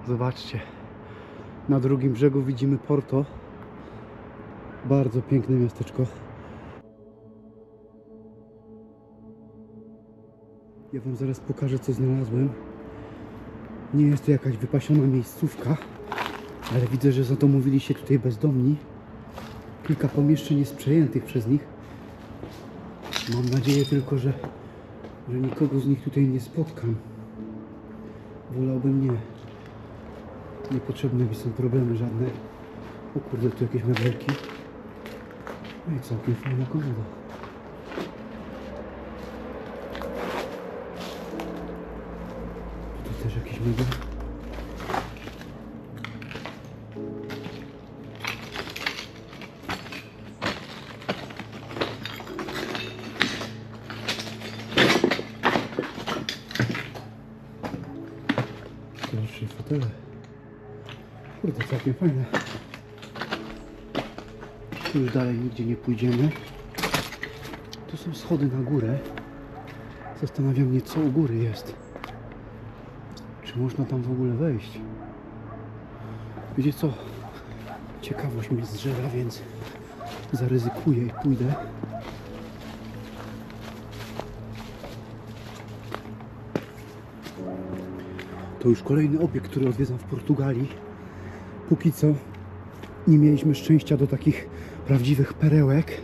Zobaczcie, na drugim brzegu widzimy Porto. Bardzo piękne miasteczko. Ja wam zaraz pokażę, co znalazłem. Nie jest to jakaś wypasiona miejscówka, ale widzę, że zadomowili się tutaj bezdomni. Kilka pomieszczeń jest przejętych przez nich. Mam nadzieję tylko, że nikogo z nich tutaj nie spotkam. Wolałbym nie. Niepotrzebne mi są problemy żadne. O kurde, tu jakieś mebelki. No i całkiem fajna komoda. Tutaj też jakiś mebel. Trzy fotele. Kurde, całkiem fajne. Tu już dalej nigdzie nie pójdziemy. Tu są schody na górę. Zastanawia mnie, co u góry jest. Czy można tam w ogóle wejść? Wiecie co? Ciekawość mnie zżera, więc zaryzykuję i pójdę. To już kolejny obiekt, który odwiedzam w Portugalii. Póki co nie mieliśmy szczęścia do takich prawdziwych perełek,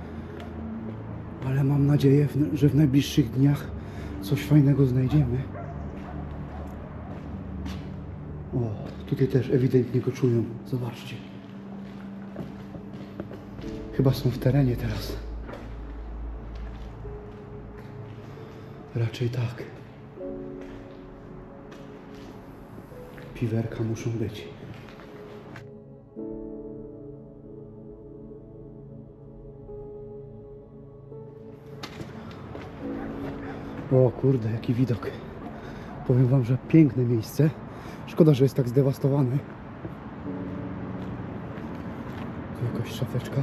ale mam nadzieję, że w najbliższych dniach coś fajnego znajdziemy. O, tutaj też ewidentnie go czują. Zobaczcie. Chyba są w terenie teraz. Raczej tak. Piwerka muszą być. O kurde, jaki widok. Powiem wam, że piękne miejsce. Szkoda, że jest tak zdewastowane. Tu jakaś szafeczka.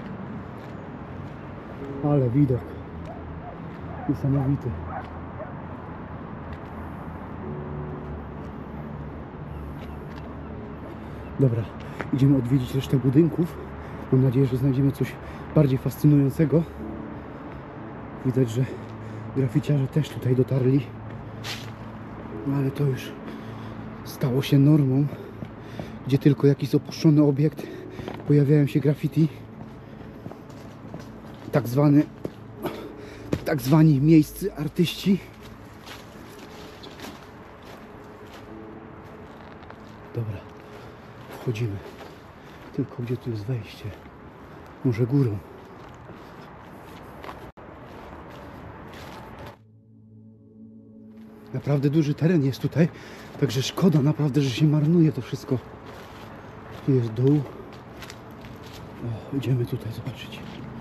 Ale widok. Niesamowity. Dobra, idziemy odwiedzić resztę budynków. Mam nadzieję, że znajdziemy coś bardziej fascynującego. Widać, że graficiarze też tutaj dotarli. No ale to już stało się normą. Gdzie tylko jakiś opuszczony obiekt, pojawiają się graffiti. Tak zwani miejscy artyści. Dobra, wchodzimy. Tylko gdzie tu jest wejście? Może górą? Naprawdę duży teren jest tutaj, także szkoda naprawdę, że się marnuje to wszystko. Tu jest dół. O, idziemy tutaj zobaczyć.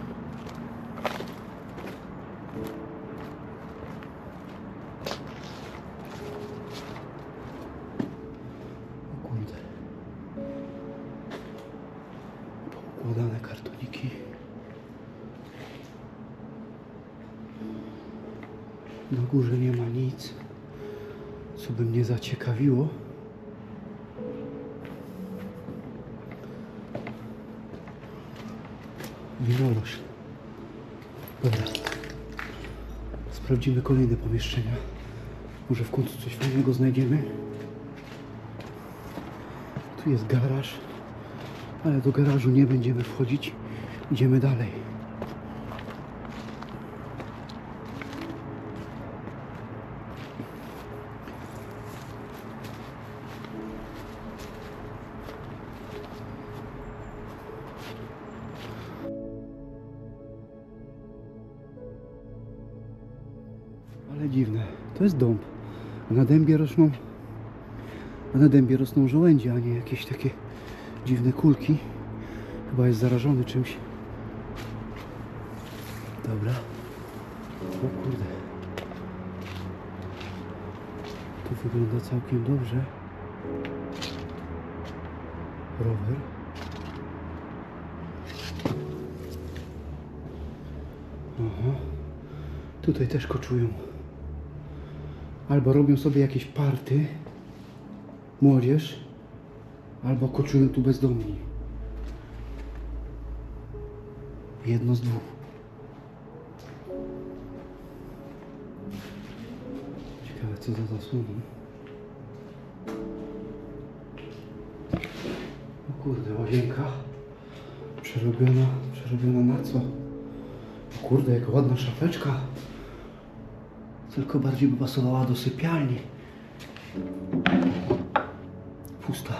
O kurde. Poukładane kartoniki. Na górze nie ma nic, co by mnie zaciekawiło. Winorośl. Dobra. Sprawdzimy kolejne pomieszczenia. Może w końcu coś fajnego znajdziemy. Tu jest garaż, ale do garażu nie będziemy wchodzić. Idziemy dalej. Ale dziwne, to jest dąb, a na dębie rosną żołędzie, a nie jakieś takie dziwne kulki. Chyba jest zarażony czymś. Dobra. O kurde. Tu wygląda całkiem dobrze. Rower. Aha. Tutaj też koczują. Albo robią sobie jakieś party młodzież, albo koczują tu bezdomni. Jedno z dwóch. Ciekawe, co za zasłony. O kurde, łazienka przerobiona na co? O kurde, jaka ładna szafeczka. Tylko bardziej by pasowała do sypialni. Pusta.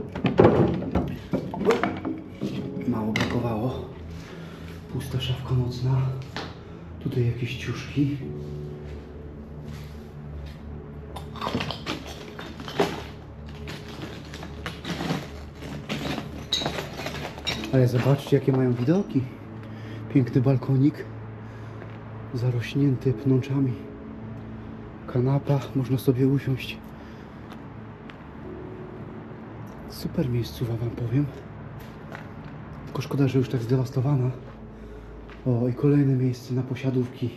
Mało brakowało. Pusta szafka nocna. Tutaj jakieś ciuszki. Ale zobaczcie, jakie mają widoki. Piękny balkonik. Zarośnięty pnączami. Kanapa, można sobie usiąść. Super miejscowa, wam powiem. Tylko szkoda, że już tak zdewastowana. O, i kolejne miejsce na posiadówki.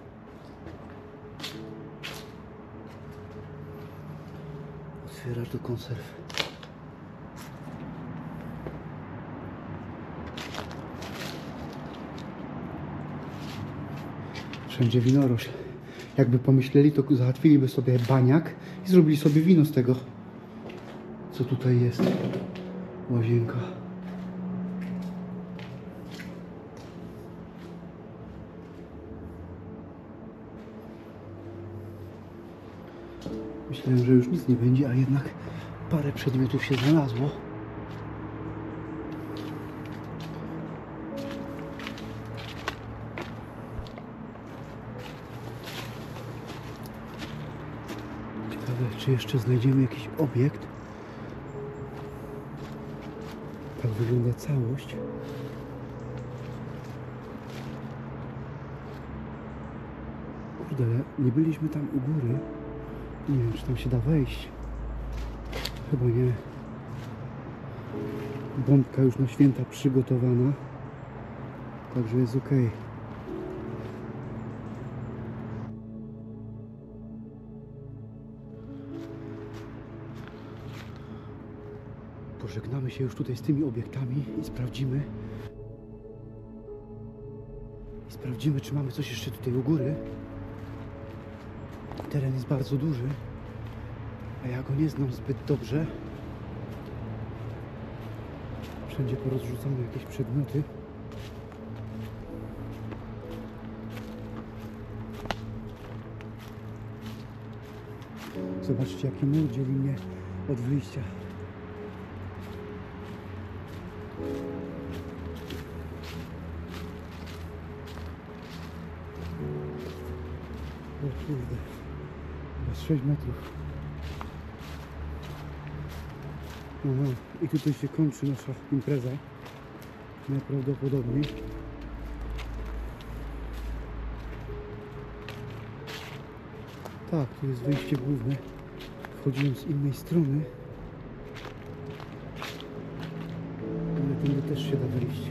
Otwierasz do konserw. Wszędzie winorośl. Jakby pomyśleli, to załatwiliby sobie baniak i zrobili sobie wino z tego, co tutaj jest. Łazienka. Myślałem, że już nic nie będzie, a jednak parę przedmiotów się znalazło. Ciekawe, czy jeszcze znajdziemy jakiś obiekt. Tak wygląda całość. Kurde, nie byliśmy tam u góry. Nie wiem, czy tam się da wejść. Chyba nie. Bombka już na święta przygotowana. Także jest ok. Pożegnamy się już tutaj z tymi obiektami i sprawdzimy. Czy mamy coś jeszcze tutaj u góry. Teren jest bardzo duży, a ja go nie znam zbyt dobrze. Wszędzie porozrzucane jakieś przedmioty. Zobaczcie, jaki mur dzieli mnie od wyjścia. O kurde. Chyba z 6 metrów. Aha, i tutaj się kończy nasza impreza. Najprawdopodobniej. Tak, tu jest wejście główne. Wchodziłem z innej strony. Ale tędy też się da wejść.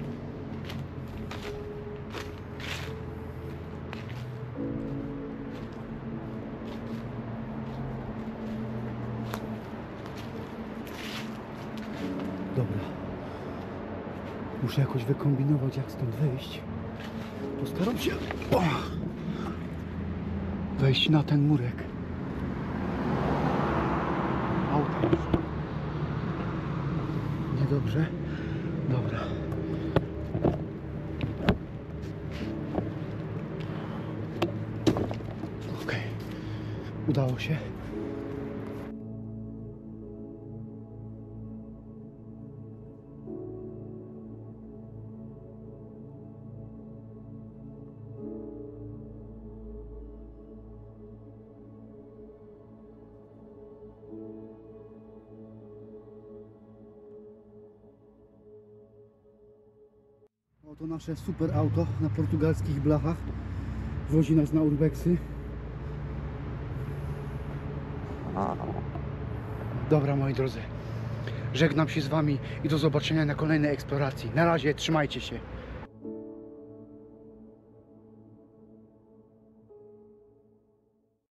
Dobra. Muszę jakoś wykombinować, jak stąd wyjść. Postaram się wejść na ten murek. Auto już. Niedobrze. Dobra. Ok. Udało się. Oto nasze super auto na portugalskich blachach. Wozi nas na urbexy. Dobra, moi drodzy. Żegnam się z wami i do zobaczenia na kolejnej eksploracji. Na razie, trzymajcie się.